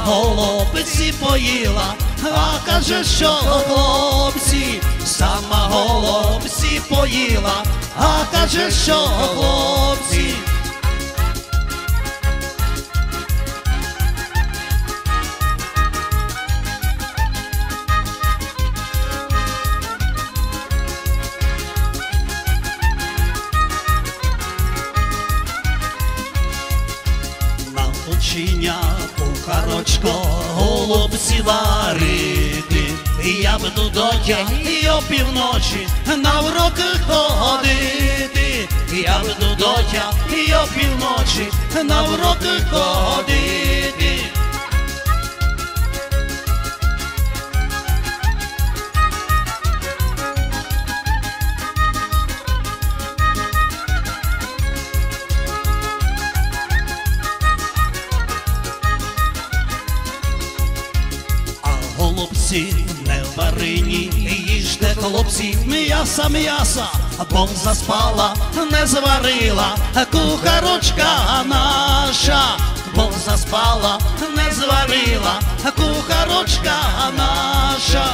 голубці поїла, а каже, що хлопці, сама голубці поїла, а каже, що хлопці. Учиня кухарочко, голубці варити, я буду дотя й опівночі на уроки ходити, я буду дотя й опівночі на уроки ходити. Голубці не в барині, їжте, хлопці, м'яса, бо заспала, не зварила кухарочка наша, бо заспала, не зварила кухарочка наша.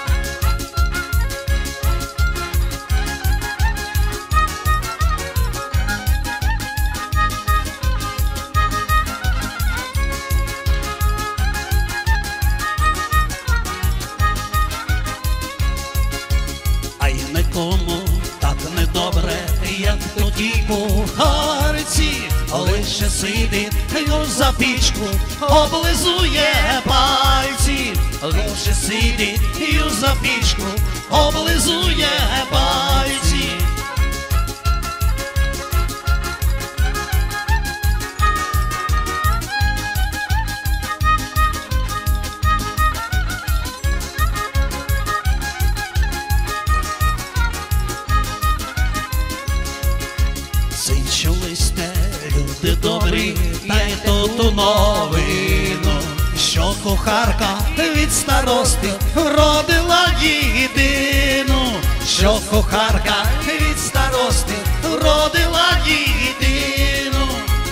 Нікому так недобре, як тоді кухарці, лише сидить за пічку, облизує пальці, лише сидить за пічку, облизує пальці. Чули сте, люди добрі, та й ту новину, що кухарка від старости родила дитину, що кухарка від старости родила дитину.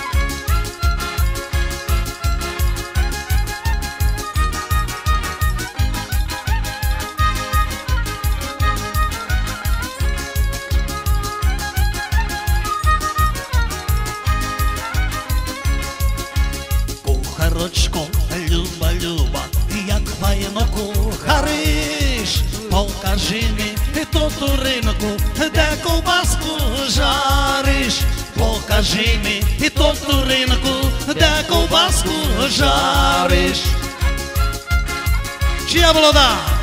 Кухарочко, люба, як файно кухариш, покажи мені ту ринку, де ковбаску жариш, покажи мені ту ринку, де ковбаску жариш. Чия молода?